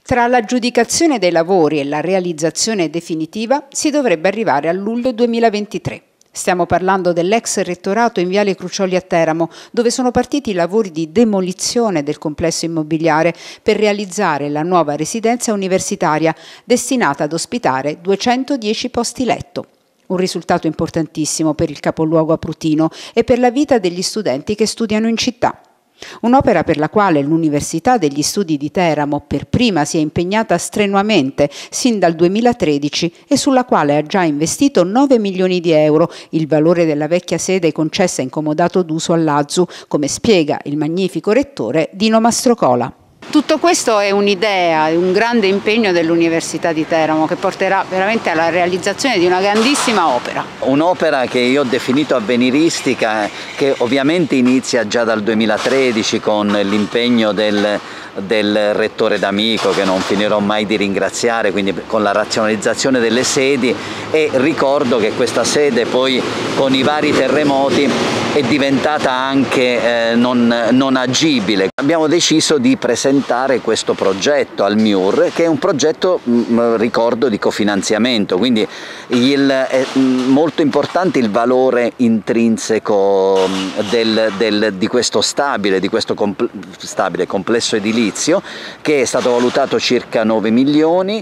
Tra l'aggiudicazione dei lavori e la realizzazione definitiva si dovrebbe arrivare a luglio 2023. Stiamo parlando dell'ex rettorato in Viale Crucioli a Teramo, dove sono partiti i lavori di demolizione del complesso immobiliare per realizzare la nuova residenza universitaria destinata ad ospitare 210 posti letto. Un risultato importantissimo per il capoluogo abruzino e per la vita degli studenti che studiano in città. Un'opera per la quale l'Università degli Studi di Teramo per prima si è impegnata strenuamente sin dal 2013 e sulla quale ha già investito 9 milioni di euro, il valore della vecchia sede concessa in comodato d'uso all'Azu, come spiega il magnifico rettore Dino Mastrocola. Tutto questo è un'idea, un grande impegno dell'Università di Teramo che porterà veramente alla realizzazione di una grandissima opera. Un'opera che io ho definito avveniristica, che ovviamente inizia già dal 2013 con l'impegno del rettore D'Amico, che non finirò mai di ringraziare, quindi con la razionalizzazione delle sedi, e ricordo che questa sede poi con i vari terremoti è diventata anche non agibile. Abbiamo deciso di presentare questo progetto al MIUR, che è un progetto, ricordo, di cofinanziamento, quindi è molto importante il valore intrinseco di questo stabile complesso edilizio, che è stato valutato circa 9 milioni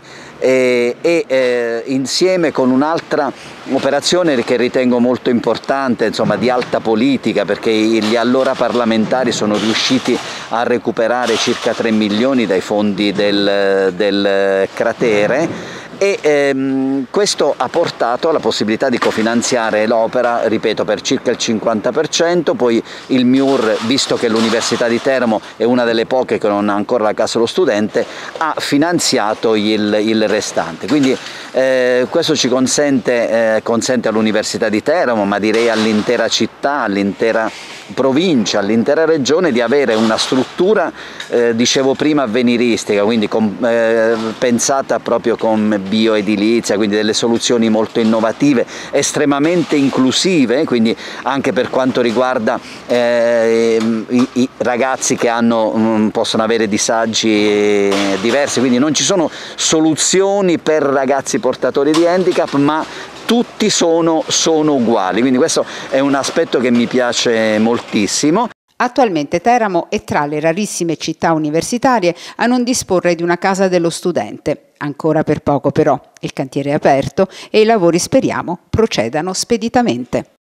e insieme con un'altra operazione che ritengo molto importante, insomma di alta politica, perché gli allora parlamentari sono riusciti a recuperare circa 3 milioni dai fondi del cratere, e questo ha portato alla possibilità di cofinanziare l'opera, ripeto, per circa il 50%, poi il MIUR, visto che l'Università di Teramo è una delle poche che non ha ancora la Casa dello Studente, ha finanziato il restante. Quindi questo ci consente all'Università di Teramo, ma direi all'intera città, all'intera provincia, all'intera regione, di avere una struttura, dicevo prima, avveniristica, quindi pensata proprio come bioedilizia, quindi delle soluzioni molto innovative, estremamente inclusive, quindi anche per quanto riguarda i ragazzi che possono avere disagi diversi, quindi non ci sono soluzioni per ragazzi portatori di handicap, ma tutti sono uguali, quindi questo è un aspetto che mi piace moltissimo. Attualmente Teramo è tra le rarissime città universitarie a non disporre di una casa dello studente. Ancora per poco però, il cantiere è aperto e i lavori, speriamo, procedano speditamente.